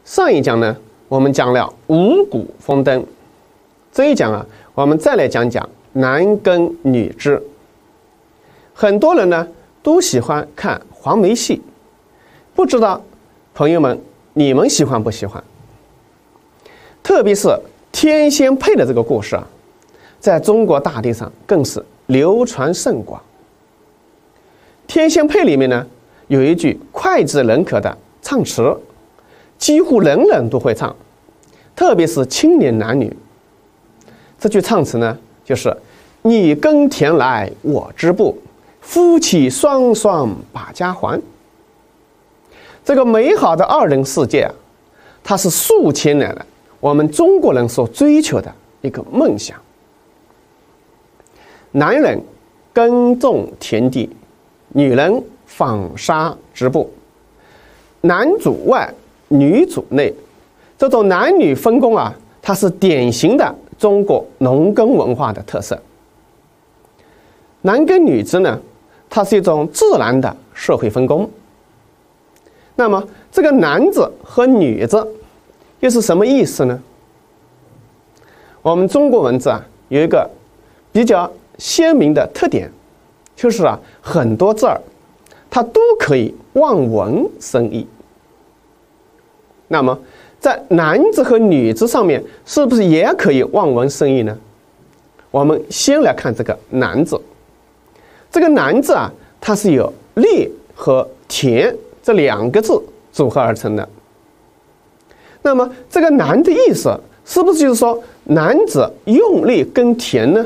上一讲呢，我们讲了五谷丰登，这一讲啊，我们再来讲讲男耕女织。很多人呢都喜欢看黄梅戏，不知道朋友们你们喜欢不喜欢？特别是天仙配的这个故事啊，在中国大地上更是流传甚广。天仙配里面呢，有一句脍炙人口的唱词，几乎人人都会唱，特别是青年男女。这句唱词呢，就是你耕田来我织布，夫妻双双把家还。这个美好的二人世界啊，它是数千年来我们中国人所追求的一个梦想。男人耕种田地，女人纺纱织布，男主外女主内，这种男女分工啊，它是典型的中国农耕文化的特色。男耕女织呢，它是一种自然的社会分工。那么这个男子和女子又是什么意思呢？我们中国文字啊，有一个比较鲜明的特点，就是啊，很多字儿它都可以望文生义。那么在男字和女字上面是不是也可以望文生义呢？我们先来看这个男字。这个男字啊，它是由力和田这两个字组合而成的。那么这个男的意思是不是就是说男子用力耕田呢？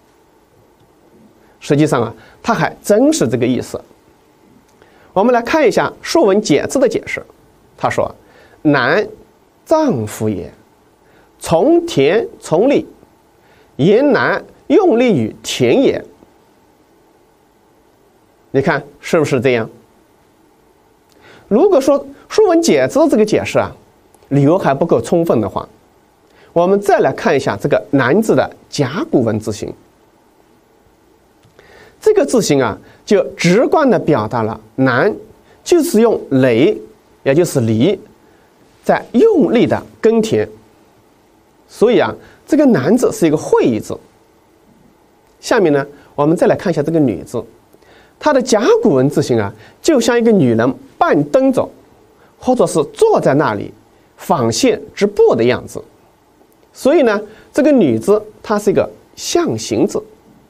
实际上啊，它还真是这个意思。我们来看一下《说文解字》的解释。他说：男，丈夫也，从田从力，言男用力于田也。你看是不是这样？如果说《说文解字》这个解释啊，理由还不够充分的话，我们再来看一下这个男字的甲骨文字形。这个字形啊，就直观地表达了男就是用耒，也就是犁，在用力的耕田。所以啊，这个男字是一个会意字。下面呢，我们再来看一下这个女字，它的甲骨文字形啊，就像一个女人半蹬着，或者是坐在那里纺线织布的样子。所以呢，这个女字它是一个象形字。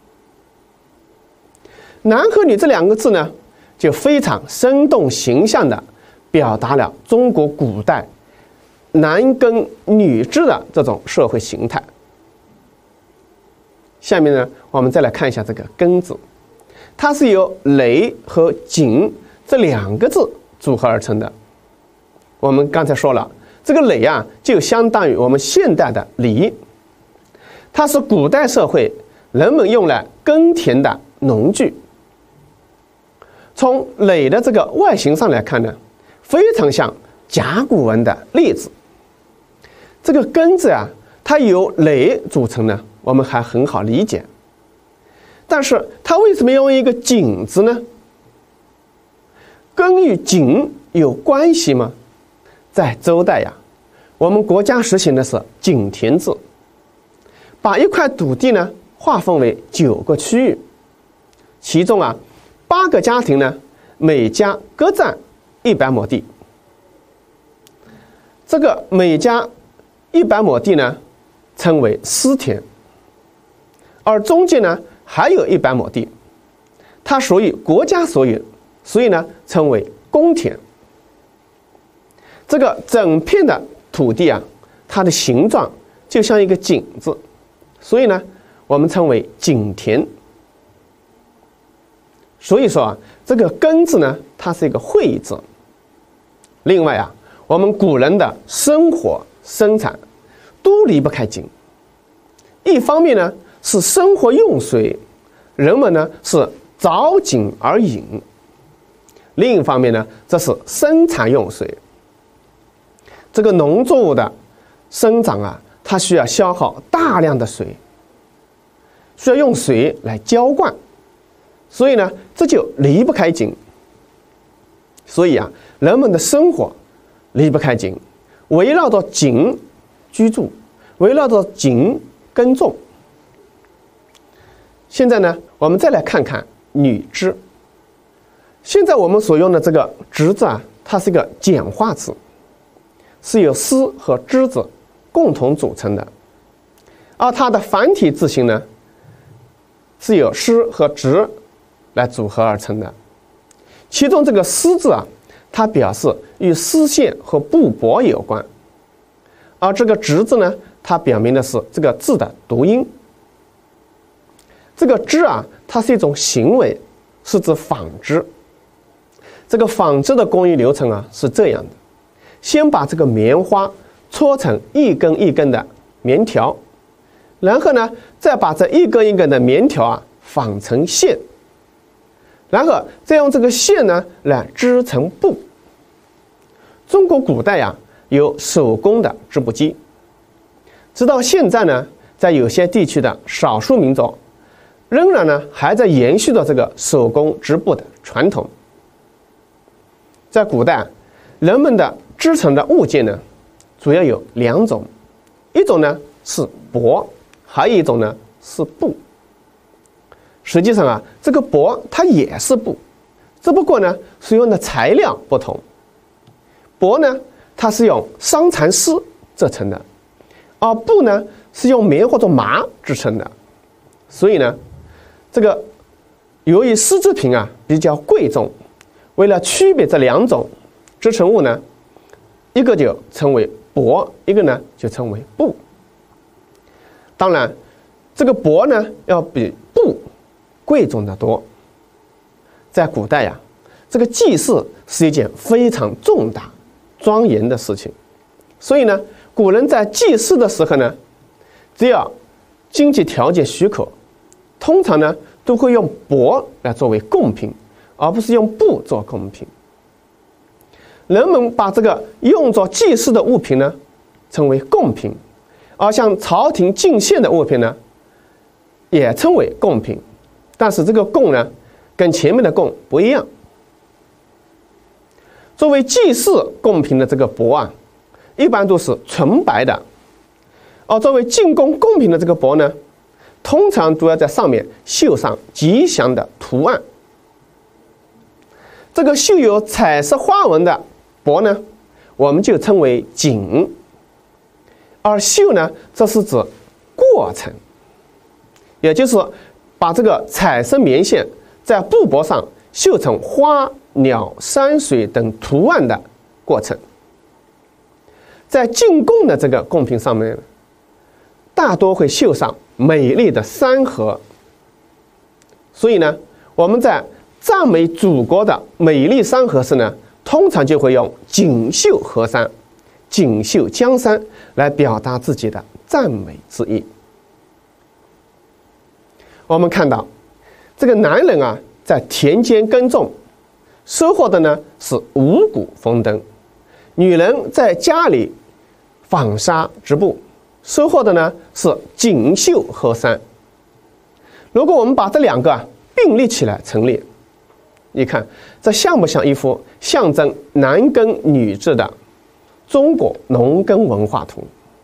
男和女这两个字呢，就非常生动形象地表达了中国古代男耕女织的这种社会形态。下面呢，我们再来看一下这个耕字，它是由耒和井这两个字组合而成的。我们刚才说了，这个耒啊，就相当于我们现代的犁，它是古代社会人们用来耕田的农具。从耒的这个外形上来看呢，非常像甲骨文的耒字。这个耕字啊，它由耒组成呢，我们还很好理解。但是它为什么用一个井字呢？耕与井有关系吗？在周代呀，我们国家实行的是井田制，把一块土地呢划分为9个区域，其中啊8个家庭呢，每家各占100亩地。这个每家100亩地呢，称为私田，而中间呢还有100亩地，它属于国家所有，所以呢称为公田。这个整片的土地啊，它的形状就像一个井字，所以呢我们称为井田。所以说啊，这个耕字呢，它是一个会意字。另外啊，我们古人的生活生产都离不开井。一方面呢是生活用水，人们呢是凿井而饮；另一方面呢，这是生产用水。这个农作物的生长啊，它需要消耗大量的水，需要用水来浇灌。所以呢，这就离不开井。所以啊，人们的生活离不开井， 围绕着井居住，围绕着井耕种。现在呢，我们再来看看女织。现在我们所用的这个织字啊，它是一个简化词，是由丝和织字共同组成的，而它的繁体字形呢，是由丝和织来组合而成的。其中这个丝字啊，它表示与丝线和布帛有关，而这个织字呢，它表明的是这个字的读音。这个织啊，它是一种行为，是指纺织。这个纺织的工艺流程啊是这样的：先把这个棉花搓成一根一根的棉条，然后呢，再把这一根一根的棉条啊纺成线，然后再用这个线呢来织成布。中国古代呀有手工的织布机，直到现在呢，在有些地区的少数民族，仍然呢还在延续着这个手工织布的传统。在古代，人们的织成的物件呢，主要有两种，一种呢是帛，还有一种呢是布。实际上啊，这个帛它也是布，只不过呢是用的材料不同。帛呢，它是用桑蚕丝制成的，而布呢是用棉或者麻制成的。所以呢，这个由于丝织品啊比较贵重，为了区别这两种织成物呢，一个就称为帛，一个呢就称为布。当然，这个帛呢要比布贵重得多。在古代呀，这个祭祀是一件非常重大、庄严的事情，所以呢，古人在祭祀的时候呢，只要经济条件许可，通常呢都会用帛来作为贡品，而不是用布做贡品。人们把这个用作祭祀的物品呢称为贡品，而向朝廷进献的物品呢也称为贡品，但是这个贡呢跟前面的贡不一样。作为祭祀贡品的这个帛啊，一般都是纯白的，而作为进贡贡品的这个帛呢，通常都要在上面绣上吉祥的图案。这个绣有彩色花纹的帛呢，我们就称为锦，而绣呢，这是指过程，也就是把这个彩色棉线在布帛上绣成花、鸟、山水等图案的过程。在进贡的这个贡品上面，大多会绣上美丽的山河。所以呢，我们在赞美祖国的美丽山河时呢，通常就会用锦绣河山、锦绣江山来表达自己的赞美之意。我们看到这个男人啊，在田间耕种，收获的呢是五谷丰登；女人在家里纺纱织布，收获的呢是锦绣河山。如果我们把这两个并立起来陈列，你看这像不像一幅象征男耕女织的中国农耕文化图？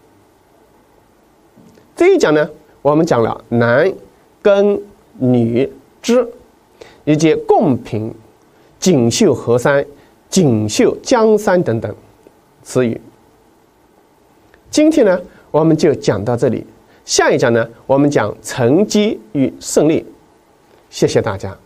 这一讲呢，我们讲了男耕女织以及贡品、锦绣河山、锦绣江山等等词语。今天呢，我们就讲到这里。下一讲呢，我们讲成绩与胜利。谢谢大家。